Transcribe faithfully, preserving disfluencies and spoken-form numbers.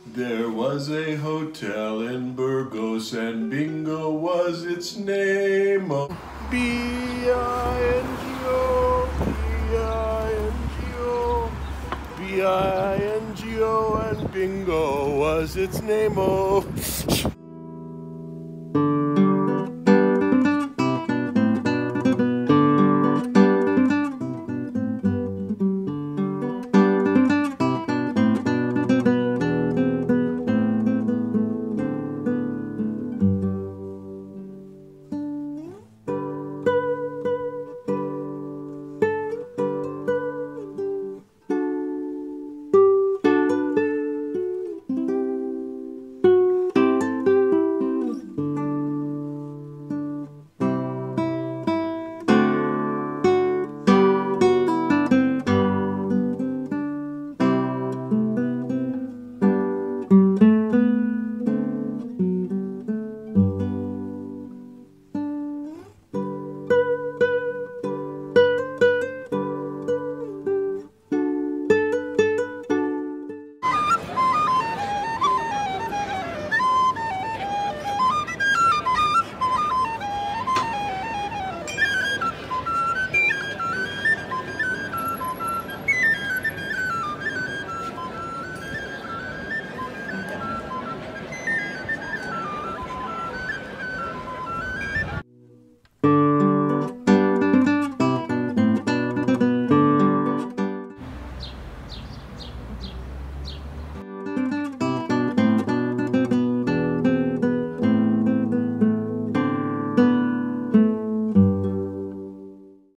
There was a hotel in Burgos and Bingo was its name. Oh, B I N G O, B I N G O, B I N G O, and Bingo was its name. Oh.